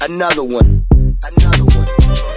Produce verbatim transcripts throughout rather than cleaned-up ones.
Another one. Another one.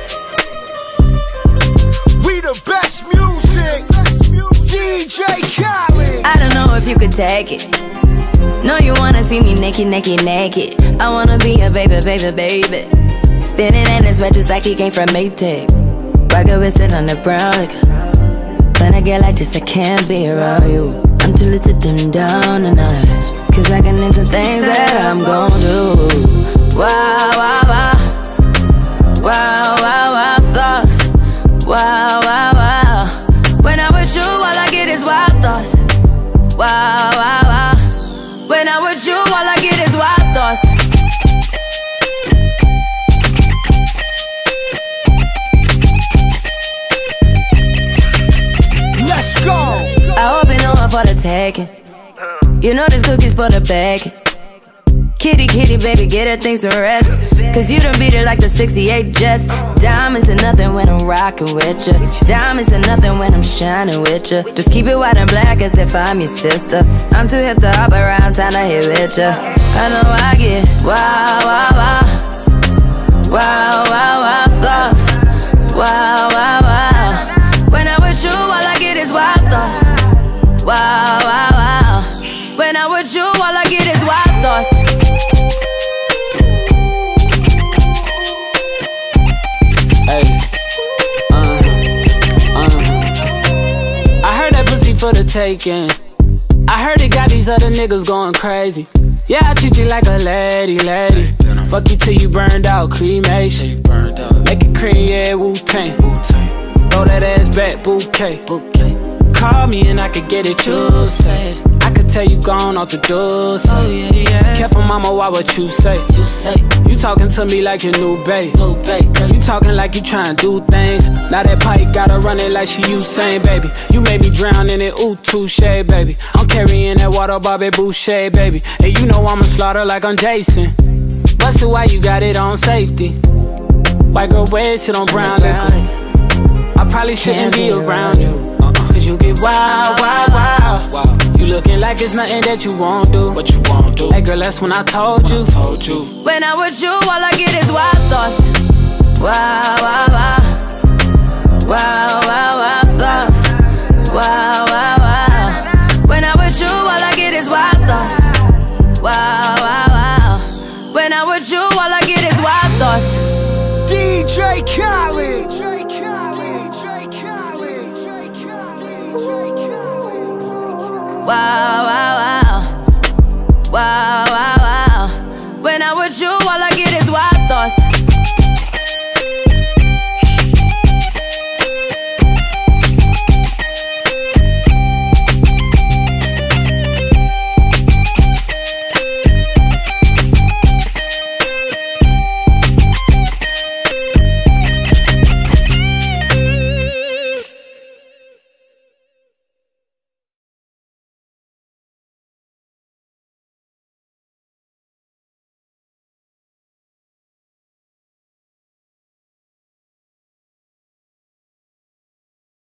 We the best music. D J Khaled. I don't know if you could take it. No, you wanna see me naked, naked, naked. I wanna be a baby, baby, baby. Spinning in his red just like he came from Maytag. Rocket with it on the brown liquor. When I get like this, I can't be around you. I'm too little to dim down the notch, cause I can into things that I'm gon' do. Wow, wow, wow. Wow, wow, wow, thoughts. Wow, wow, wow. When I'm with you, all I get is wild thoughts. Wow, wow, wow. When I'm with you, all I get is wild thoughts. Let's go. I hope you know I'm for the taking. You know this cookie's for the bag. Kitty, kitty, baby, get her things to rest. Cause you done beat it like the sixty-eight Jets. Diamonds are nothing when I'm rockin' with ya. Diamonds are nothing when I'm shining with ya. Just keep it white and black as if I'm your sister. I'm too hip to hop around, time to hit with ya. I know I get wow, wow, wow. Wow, wow, wow, thoughts. Wow, wow, wow. When I'm with you, all I get is wild thoughts. Wow, wow, wow. When I'm with you, all I get is wild thoughts. Hey, uh, uh. I heard that pussy for the taking. I heard it got these other niggas going crazy. Yeah, I treat you like a lady, lady. Fuck you till you burned out, cremation. Make it cream, yeah, Wu-Tang. Throw that ass back, bouquet. Call me and I could get it, you say. I could tell you gone off the door, say. Oh, yeah, yeah. Careful, mama, why what you say? You say you talking to me like your new babe. New babe. You talking like you trying to do things. Now that pipe gotta run it like she Usain, baby. You made me drown in it, ooh, touche, baby. I'm carrying that water, Bobby Boucher, baby. And you know I'ma slaughter like I'm Jason. Busted, why you got it on safety? White girl wear shit on brown liquor. I probably shouldn't be around you. Cause you get wild, wild, wild. You looking like it's nothing that you won't do. What you won't do? Hey girl, that's when I told you. Told you. When I'm with you, all I get is wild thoughts. Wow, wow, wow. Wow, wow, wow, thoughts. Wow, wow, wow. When I'm with you, all I get is wild thoughts. Wow, wow, wow. When I'm with you, all I get is wild thoughts. D J Khaled. Wow.